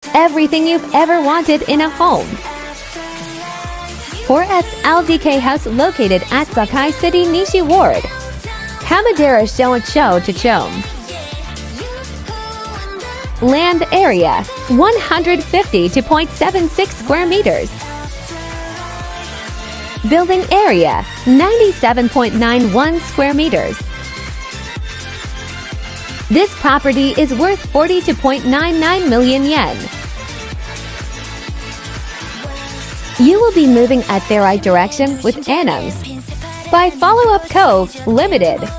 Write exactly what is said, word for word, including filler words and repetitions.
Everything you've ever wanted in a home. four S L D K house located at Sakai City, Nishi Ward. Hamadera Showa Cho to Chome. Land area one hundred fifty to point seven six square meters. Building area ninety-seven point nine one square meters. This property is worth forty-two point nine nine million yen. You will be moving at the right direction with Anhomes by Follow Up Co. Limited.